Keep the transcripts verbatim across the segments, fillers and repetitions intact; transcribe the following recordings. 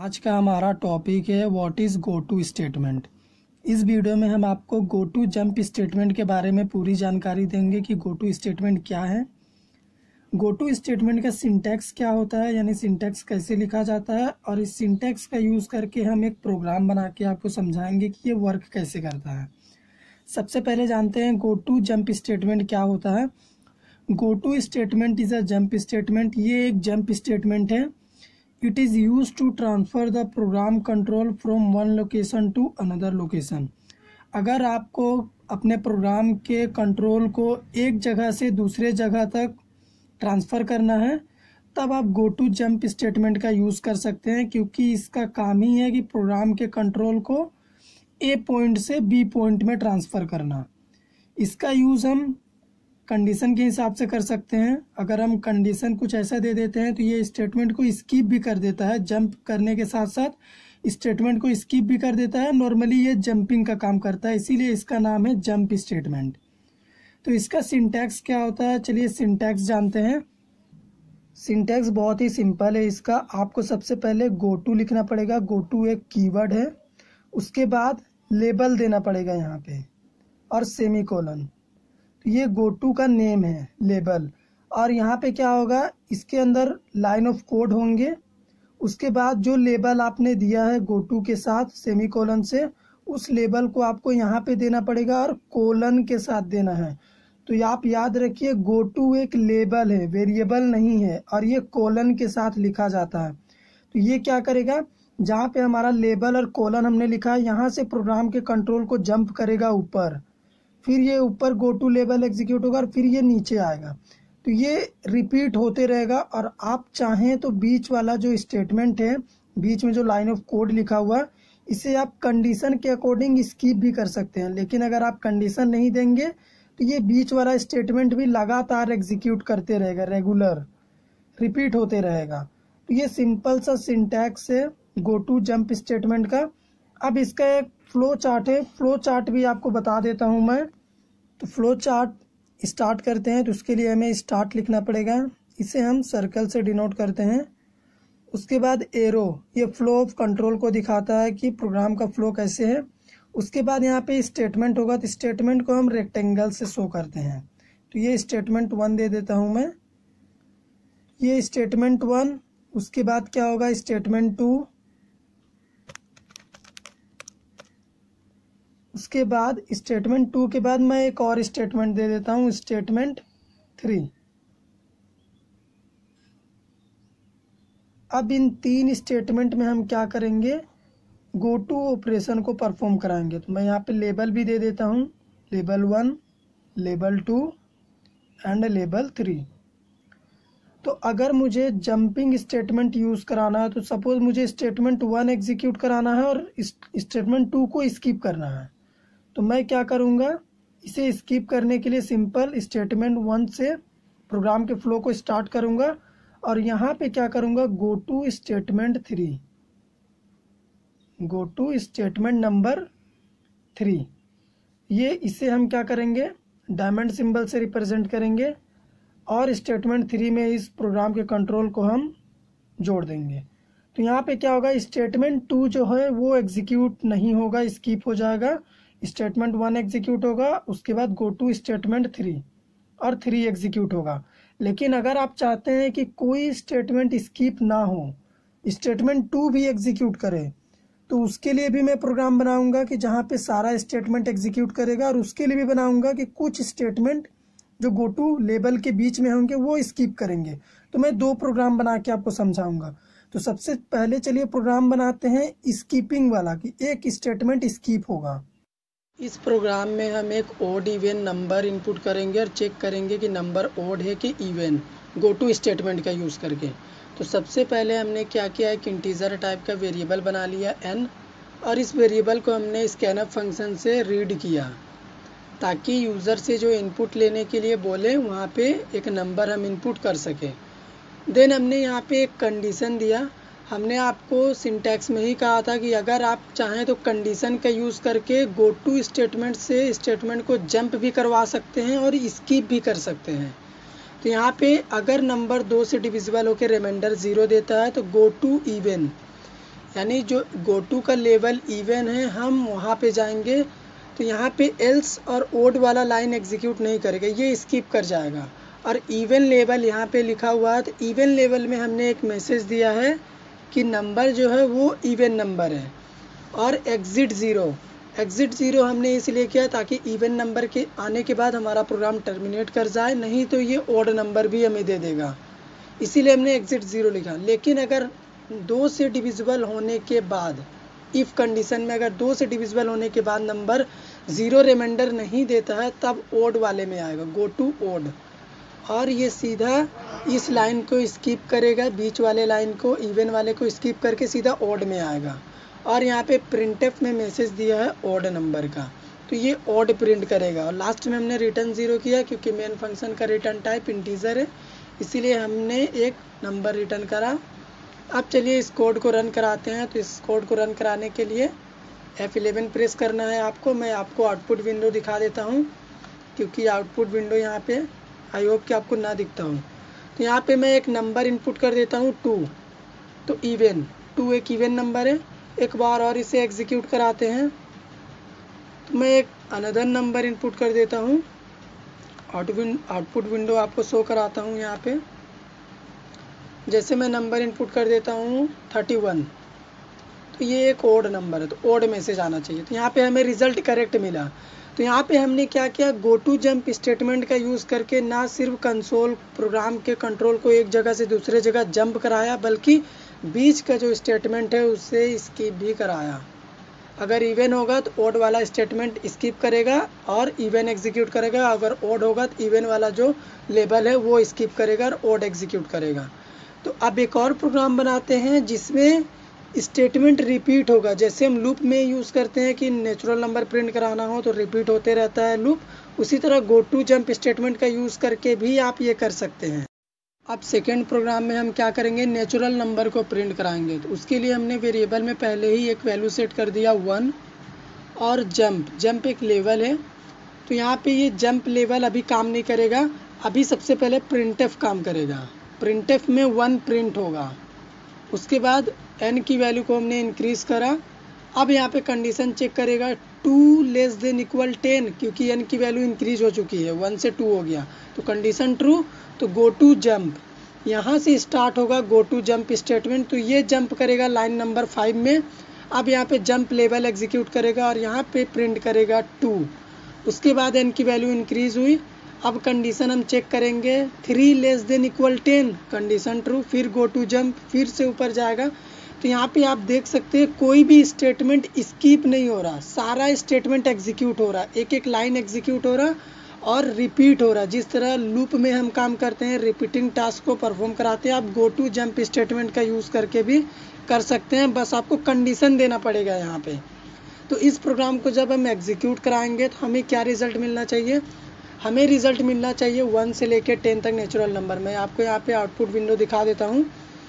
आज का हमारा टॉपिक है what is go to statement. इस वीडियो में हम आपको गो टू जंप स्टेटमेंट के बारे में पूरी जानकारी देंगे कि गो टू स्टेटमेंट क्या है, गो टू स्टेटमेंट का सिंटैक्स क्या होता है, यानी सिंटैक्स कैसे लिखा जाता है, और इस सिंटैक्स का यूज़ करके हम एक प्रोग्राम बना के आपको समझाएंगे कि ये वर्क कैसे करता है। सबसे पहले जानते हैं गो टू जंप स्टेटमेंट क्या होता है। Go to statement is a jump statement. ये एक जंप स्टेटमेंट है। It is use to transfer the program control from one location to another location. अगर आपको अपने प्रोग्राम के कंट्रोल को एक जगह से दूसरे जगह तक ट्रांसफ़र करना है तब आप गो टू जंप स्टेटमेंट का यूज़ कर सकते हैं, क्योंकि इसका काम ही है कि प्रोग्राम के कंट्रोल को ए पॉइंट से बी पॉइंट में ट्रांसफ़र करना। इसका यूज़ हम कंडीशन के हिसाब से कर सकते हैं। अगर हम कंडीशन कुछ ऐसा दे देते हैं तो ये स्टेटमेंट को स्किप भी कर देता है, जंप करने के साथ साथ स्टेटमेंट को स्किप भी कर देता है। नॉर्मली ये जंपिंग का काम करता है, इसीलिए इसका नाम है जंप स्टेटमेंट। तो इसका सिंटैक्स क्या होता है, चलिए सिंटैक्स जानते हैं। सिंटैक्स बहुत ही सिंपल है। इसका आपको सबसे पहले गो टू लिखना पड़ेगा। गो टू एक कीवर्ड है, उसके बाद लेबल देना पड़ेगा यहाँ पे और सेमी कोलन। तो ये गो टू का नेम है, लेबल। और यहाँ पे क्या होगा, इसके अंदर लाइन ऑफ कोड होंगे। उसके बाद जो लेबल आपने दिया है गो टू के साथ सेमी कोलन से, उस लेबल को आपको यहाँ पे देना पड़ेगा और कोलन के साथ देना है। तो आप याद रखिए गो टू एक लेबल है, वेरिएबल नहीं है, और ये कोलन के साथ लिखा जाता है। तो ये क्या करेगा, जहाँ पे हमारा लेबल और कोलन हमने लिखा है, यहाँ से प्रोग्राम के कंट्रोल को जंप करेगा ऊपर, फिर ये ऊपर गो टू लेबल एग्जीक्यूट होगा और फिर ये नीचे आएगा। तो ये रिपीट होते रहेगा। और आप चाहें तो बीच वाला जो स्टेटमेंट है, बीच में जो लाइन ऑफ कोड लिखा हुआ, इसे आप कंडीशन के अकॉर्डिंग स्किप भी कर सकते हैं। लेकिन अगर आप कंडीशन नहीं देंगे तो ये बीच वाला स्टेटमेंट भी लगातार एग्जीक्यूट करते रहेगा, रेगुलर रिपीट होते रहेगा। तो ये सिंपल सा सिंटैक्स है गो टू जंप स्टेटमेंट का। अब इसका एक फ्लो चार्ट है, फ्लो चार्ट भी आपको बता देता हूँ मैं। तो फ्लो चार्ट स्टार्ट करते हैं तो उसके लिए हमें स्टार्ट लिखना पड़ेगा, इसे हम सर्कल से डिनोट करते हैं। उसके बाद एरो, ये फ्लो ऑफ कंट्रोल को दिखाता है कि प्रोग्राम का फ्लो कैसे है। उसके बाद यहाँ पे स्टेटमेंट होगा, तो स्टेटमेंट को हम रेक्टेंगल से शो करते हैं। तो ये स्टेटमेंट वन दे देता हूँ मैं, ये स्टेटमेंट वन। उसके बाद क्या होगा, स्टेटमेंट टू। उसके बाद स्टेटमेंट टू के बाद मैं एक और स्टेटमेंट दे देता हूँ, स्टेटमेंट थ्री। अब इन तीन स्टेटमेंट में हम क्या करेंगे, गो टू ऑपरेशन को परफॉर्म कराएंगे। तो मैं यहाँ पे लेबल भी दे देता हूँ, label one, label two and label three. तो अगर मुझे जंपिंग स्टेटमेंट यूज़ कराना है, तो सपोज मुझे स्टेटमेंट वन एग्जीक्यूट कराना है और स्टेटमेंट टू को स्किप करना है, तो मैं क्या करूँगा, इसे स्किप करने के लिए सिंपल स्टेटमेंट वन से प्रोग्राम के फ्लो को स्टार्ट करूँगा और यहाँ पे क्या करूँगा, go to statement three, go to statement number three. ये इसे हम क्या करेंगे, डायमंड सिंबल से रिप्रेजेंट करेंगे और स्टेटमेंट थ्री में इस प्रोग्राम के कंट्रोल को हम जोड़ देंगे। तो यहाँ पे क्या होगा, स्टेटमेंट टू जो है वो एग्जीक्यूट नहीं होगा, स्किप हो जाएगा। स्टेटमेंट वन एग्जीक्यूट होगा, उसके बाद गो टू स्टेटमेंट थ्री और थ्री एग्जीक्यूट होगा। लेकिन अगर आप चाहते हैं कि कोई स्टेटमेंट स्किप ना हो, स्टेटमेंट टू भी एग्जीक्यूट करे, तो उसके लिए भी मैं प्रोग्राम बनाऊंगा कि जहाँ पे सारा स्टेटमेंट एग्जीक्यूट करेगा, और उसके लिए भी बनाऊंगा कि कुछ स्टेटमेंट जो गो टू लेबल के बीच में होंगे वो स्किप करेंगे। तो मैं दो प्रोग्राम बना के आपको समझाऊंगा। तो सबसे पहले चलिए प्रोग्राम बनाते हैं स्कीपिंग वाला, कि एक स्टेटमेंट स्किप होगा। इस प्रोग्राम में हम एक ओड इवन नंबर इनपुट करेंगे और चेक करेंगे कि नंबर ओड है कि इवन, गो टू स्टेटमेंट का यूज़ करके। तो सबसे पहले हमने क्या किया, एक इंटीजर टाइप का वेरिएबल बना लिया n, और इस वेरिएबल को हमने स्कैनअप फंक्शन से रीड किया ताकि यूज़र से जो इनपुट लेने के लिए बोले वहाँ पे एक नंबर हम इनपुट कर सकें। देन हमने यहाँ पे एक कंडीशन दिया। हमने आपको सिंटैक्स में ही कहा था कि अगर आप चाहें तो कंडीशन का यूज़ करके गो टू स्टेटमेंट से स्टेटमेंट को जंप भी करवा सकते हैं और स्किप भी कर सकते हैं। तो यहाँ पे अगर नंबर दो से डिविजिबल होकर रिमाइंडर ज़ीरो देता है तो गो टू इवन, यानी जो गो टू का लेवल इवन है हम वहाँ पे जाएंगे तो यहाँ पे एल्स और ओड वाला लाइन एग्जीक्यूट नहीं करेगा, ये स्किप कर जाएगा। और इवन लेवल यहाँ पे लिखा हुआ है, तो इवन लेवल में हमने एक मैसेज दिया है कि नंबर जो है वो इवन नंबर है। और एग्जिट ज़ीरो, एग्जिट ज़ीरो हमने इसलिए किया ताकि इवन नंबर के आने के बाद हमारा प्रोग्राम टर्मिनेट कर जाए, नहीं तो ये ओड नंबर भी हमें दे देगा, इसीलिए हमने एग्जिट ज़ीरो लिखा। लेकिन अगर दो से डिविजिबल होने के बाद, इफ़ कंडीशन में अगर दो से डिविजिबल होने के बाद नंबर ज़ीरो रिमाइंडर नहीं देता है तब ओड वाले में आएगा, गो टू ओड। और ये सीधा इस लाइन को स्किप करेगा, बीच वाले लाइन को, इवन वाले को स्किप करके सीधा ओड में आएगा। और यहाँ पे प्रिंटफ में मैसेज दिया है ओड नंबर का, तो ये ओड प्रिंट करेगा। और लास्ट में हमने रिटर्न ज़ीरो किया क्योंकि मेन फंक्शन का रिटर्न टाइप इंटीजर है, इसीलिए हमने एक नंबर रिटर्न करा। अब चलिए इस कोड को रन कराते हैं। तो इस कोड को रन कराने के लिए एफ इलेवन प्रेस करना है आपको। मैं आपको आउटपुट विंडो दिखा देता हूँ क्योंकि आउटपुट विंडो यहाँ पे आई होप कि आपको ना दिखता हूँ। तो यहाँ पे मैं एक नंबर इनपुट कर देता हूँ टू, तो इवन टू एक इवन नंबर है। एक बार और इसे एग्जीक्यूट कराते हैं, तो मैं एक अनदर नंबर इनपुट कर देता हूँ। आउटपुट विंडो आपको शो कराता हूँ। यहाँ पे जैसे मैं नंबर इनपुट कर देता हूँ थर्टी वन, तो ये एक ओड नंबर है, तो ओड मैसेज आना चाहिए। तो यहाँ पे हमें रिजल्ट करेक्ट मिला। तो यहाँ पे हमने क्या किया, गो टू जंप स्टेटमेंट का यूज़ करके ना सिर्फ कंसोल प्रोग्राम के कंट्रोल को एक जगह से दूसरे जगह जंप कराया, बल्कि बीच का जो स्टेटमेंट है उससे स्किप भी कराया। अगर इवन होगा तो ओड वाला स्टेटमेंट स्किप करेगा और इवन एग्जीक्यूट करेगा, अगर ओड होगा तो इवन वाला जो लेबल है वो स्किप करेगा और ओड एग्जीक्यूट करेगा। तो अब एक और प्रोग्राम बनाते हैं जिसमें स्टेटमेंट रिपीट होगा। जैसे हम लूप में यूज़ करते हैं कि नेचुरल नंबर प्रिंट कराना हो तो रिपीट होते रहता है लूप, उसी तरह गो टू जंप स्टेटमेंट का यूज़ करके भी आप ये कर सकते हैं। अब सेकेंड प्रोग्राम में हम क्या करेंगे, नेचुरल नंबर को प्रिंट कराएंगे। तो उसके लिए हमने वेरिएबल में पहले ही एक वैल्यू सेट कर दिया वन, और जंप, जंप एक लेवल है। तो यहाँ पे ये जंप लेवल अभी काम नहीं करेगा, अभी सबसे पहले प्रिंटफ काम करेगा। प्रिंटफ में वन प्रिंट होगा, उसके बाद एन की वैल्यू को हमने इंक्रीज़ करा। अब यहाँ पे कंडीशन चेक करेगा two less than equal ten, क्योंकि एन की वैल्यू इंक्रीज हो चुकी है, वन से टू हो गया, तो कंडीशन ट्रू। तो गो टू जंप, यहाँ से स्टार्ट होगा गो टू जंप स्टेटमेंट। तो ये जंप करेगा लाइन नंबर फाइव में। अब यहाँ पे जंप लेवल एग्जीक्यूट करेगा और यहाँ पे प्रिंट करेगा टू। उसके बाद एन की वैल्यू इंक्रीज हुई। अब कंडीशन हम चेक करेंगे three less than equal ten, condition true, फिर गो टू जंप, फिर से ऊपर जाएगा। तो यहाँ पे आप देख सकते हैं कोई भी स्टेटमेंट स्किप नहीं हो रहा, सारा स्टेटमेंट एग्जीक्यूट हो रहा, एक एक लाइन एग्जीक्यूट हो रहा और रिपीट हो रहा। जिस तरह लूप में हम काम करते हैं, रिपीटिंग टास्क को परफॉर्म कराते हैं, आप गो टू जंप स्टेटमेंट का यूज़ करके भी कर सकते हैं, बस आपको कंडीशन देना पड़ेगा यहाँ पे। तो इस प्रोग्राम को जब हम एग्जीक्यूट कराएंगे तो हमें क्या रिजल्ट मिलना चाहिए, हमें रिजल्ट मिलना चाहिए वन से लेकर टेन तक नेचुरल नंबर। मैं आपको यहाँ पे आउटपुट विंडो दिखा देता हूँ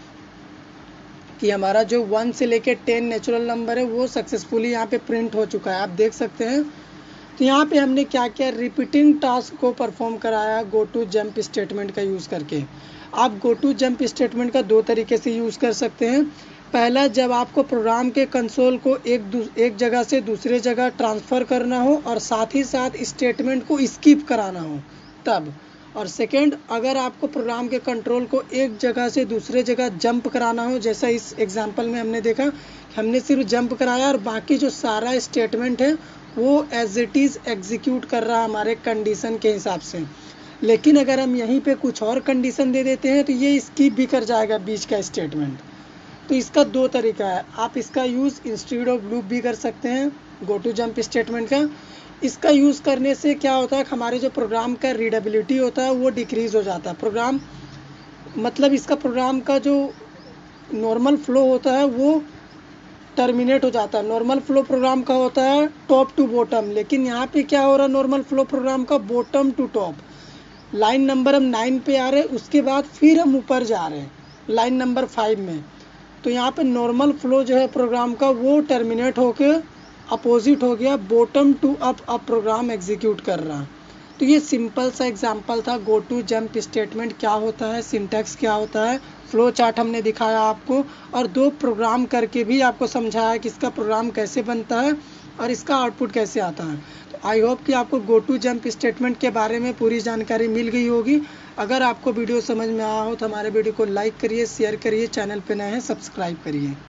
कि हमारा जो वन से लेकर टेन नेचुरल नंबर है वो सक्सेसफुली यहाँ पे प्रिंट हो चुका है, आप देख सकते हैं। तो यहाँ पे हमने क्या किया, रिपीटिंग टास्क को परफॉर्म कराया गो टू जंप स्टेटमेंट का यूज़ करके। आप गो टू जंप स्टेटमेंट का दो तरीके से यूज़ कर सकते हैं। पहला, जब आपको प्रोग्राम के कंसोल को एक एक जगह से दूसरे जगह ट्रांसफ़र करना हो और साथ ही साथ स्टेटमेंट को स्किप कराना हो तब। और सेकेंड, अगर आपको प्रोग्राम के कंट्रोल को एक जगह से दूसरे जगह जंप कराना हो, जैसा इस एग्जांपल में हमने देखा, हमने सिर्फ जंप कराया और बाकी जो सारा स्टेटमेंट है वो एज इट इज़ एग्जीक्यूट कर रहा हमारे कंडीशन के हिसाब से। लेकिन अगर हम यहीं पे कुछ और कंडीशन दे देते हैं तो ये स्किप भी कर जाएगा बीच का स्टेटमेंट। तो इसका दो तरीका है, आप इसका यूज़ इंस्टेड ऑफ लूप भी कर सकते हैं गो टू जंप स्टेटमेंट का। इसका यूज़ करने से क्या होता है, हमारे जो प्रोग्राम का रीडेबिलिटी होता है वो डिक्रीज़ हो जाता है। प्रोग्राम मतलब इसका प्रोग्राम का जो नॉर्मल फ्लो होता है वो टर्मिनेट हो जाता है। नॉर्मल फ्लो प्रोग्राम का होता है टॉप टू बॉटम, लेकिन यहाँ पे क्या हो रहा है, नॉर्मल फ्लो प्रोग्राम का bottom to top. Line number हम नाइन पे आ रहे हैं, उसके बाद फिर हम ऊपर जा रहे हैं लाइन नंबर फाइव में। तो यहाँ पे नॉर्मल फ्लो जो है प्रोग्राम का वो टर्मिनेट होकर अपोजिट हो गया, bottom to up up program execute कर रहा। तो ये सिंपल सा एग्जांपल था गो टू जंप स्टेटमेंट क्या होता है, सिंटैक्स क्या होता है, फ्लो चार्ट हमने दिखाया आपको, और दो प्रोग्राम करके भी आपको समझाया कि इसका प्रोग्राम कैसे बनता है और इसका आउटपुट कैसे आता है। तो आई होप कि आपको गो टू जंप स्टेटमेंट के बारे में पूरी जानकारी मिल गई होगी। अगर आपको वीडियो समझ में आया हो तो हमारे वीडियो को लाइक करिए, शेयर करिए, चैनल पे नए हैं सब्सक्राइब करिए।